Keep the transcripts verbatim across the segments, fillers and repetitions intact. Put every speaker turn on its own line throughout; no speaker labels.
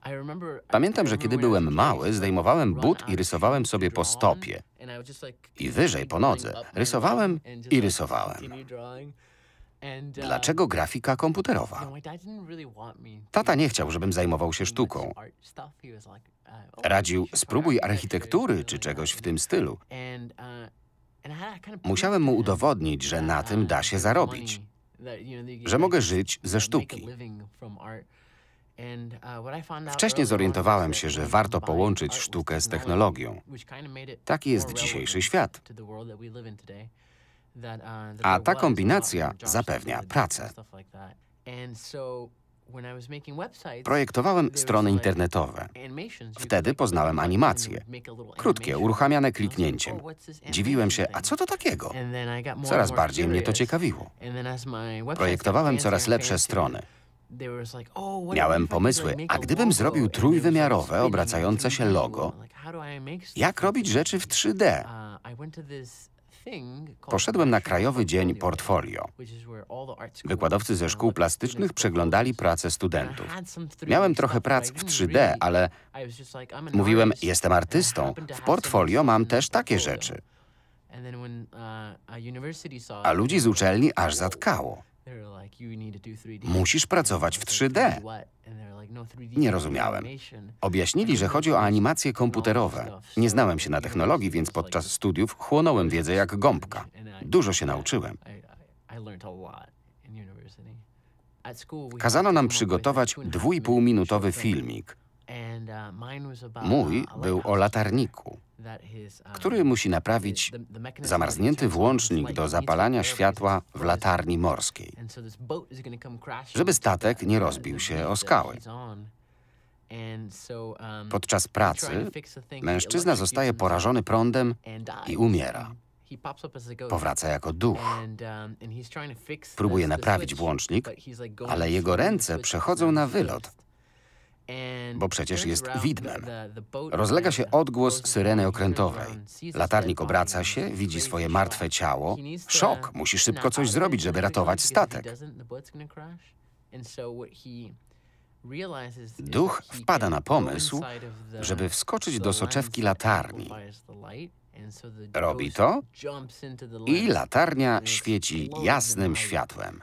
Pamiętam, że kiedy byłem mały, zdejmowałem but i rysowałem sobie po stopie. I wyżej po nodze. Rysowałem i rysowałem. Dlaczego grafika komputerowa? Tata nie chciał, żebym zajmował się sztuką. Radził, spróbuj architektury czy czegoś w tym stylu. Musiałem mu udowodnić, że na tym da się zarobić, że mogę żyć ze sztuki. Wcześniej zorientowałem się, że warto połączyć sztukę z technologią. Taki jest dzisiejszy świat. A ta kombinacja zapewnia pracę. Projektowałem strony internetowe. Wtedy poznałem animacje. Krótkie, uruchamiane kliknięciem. Dziwiłem się, a co to takiego? Coraz bardziej mnie to ciekawiło. Projektowałem coraz lepsze strony. Miałem pomysły, a gdybym zrobił trójwymiarowe, obracające się logo, jak robić rzeczy w trzy D? Poszedłem na Krajowy Dzień Portfolio. Wykładowcy ze szkół plastycznych przeglądali pracę studentów. Miałem trochę prac w trzy D, ale mówiłem, jestem artystą, w portfolio mam też takie rzeczy. A ludzi z uczelni aż zatkało. Musisz pracować w trzy D. Nie rozumiałem. Objaśnili, że chodzi o animacje komputerowe. Nie znałem się na technologii, więc podczas studiów chłonąłem wiedzę jak gąbka. Dużo się nauczyłem. Kazano nam przygotować dwuipółminutowy filmik. Mój był o latarniku, który musi naprawić zamarznięty włącznik do zapalania światła w latarni morskiej, żeby statek nie rozbił się o skały. Podczas pracy mężczyzna zostaje porażony prądem i umiera. Powraca jako duch. Próbuje naprawić włącznik, ale jego ręce przechodzą na wylot, bo przecież jest widmem. Rozlega się odgłos syreny okrętowej. Latarnik obraca się, widzi swoje martwe ciało. Szok! Musi szybko coś zrobić, żeby ratować statek. Duch wpada na pomysł, żeby wskoczyć do soczewki latarni. Robi to i latarnia świeci jasnym światłem.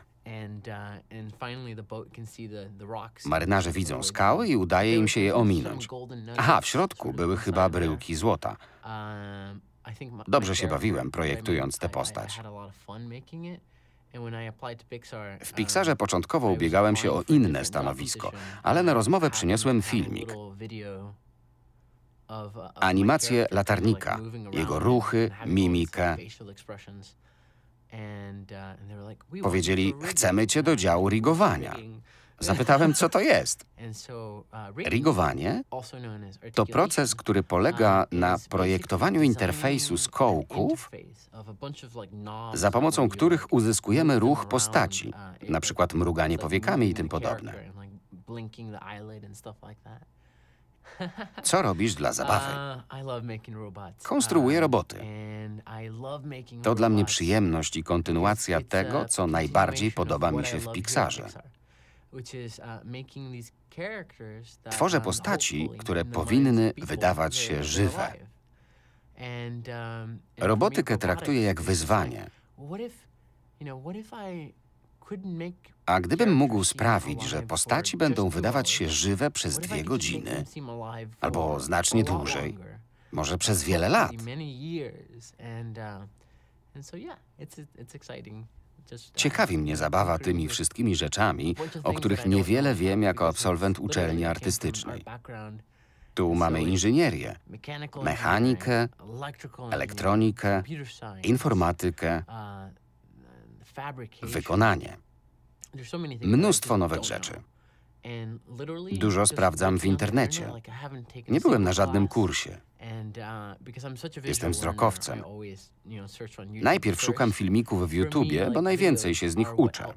Marynarze widzą skały i udaje im się je ominąć. Aha, w środku były chyba bryłki złota. Dobrze się bawiłem, projektując tę postać. W Pixarze początkowo ubiegałem się o inne stanowisko, ale na rozmowę przyniosłem filmik. Animację latarnika, jego ruchy, mimikę. Powiedzieli, chcemy cię do działu rigowania. Zapytałem, co to jest. Rigowanie to proces, który polega na projektowaniu interfejsu skołków, za pomocą których uzyskujemy ruch postaci, na przykład mruganie powiekami i tym podobne. Co robisz dla zabawy? Konstruuję roboty. To dla mnie przyjemność i kontynuacja tego, co najbardziej podoba mi się w Pixarze. Tworzę postaci, które powinny wydawać się żywe. Robotykę traktuję jak wyzwanie. A gdybym mógł sprawić, że postaci będą wydawać się żywe przez dwie godziny, albo znacznie dłużej, może przez wiele lat. Ciekawi mnie zabawa tymi wszystkimi rzeczami, o których niewiele wiem jako absolwent uczelni artystycznej. Tu mamy inżynierię, mechanikę, elektronikę, informatykę, wykonanie. Mnóstwo nowych rzeczy. Dużo sprawdzam w internecie. Nie byłem na żadnym kursie. Jestem wzrokowcem. Najpierw szukam filmików w YouTubie, bo najwięcej się z nich uczę.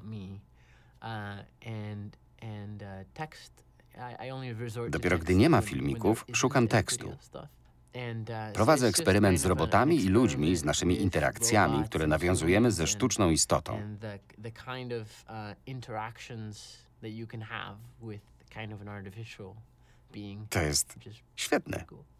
Dopiero gdy nie ma filmików, szukam tekstu. Prowadzę eksperyment z robotami i ludźmi, z naszymi interakcjami, które nawiązujemy ze sztuczną istotą. To jest świetne.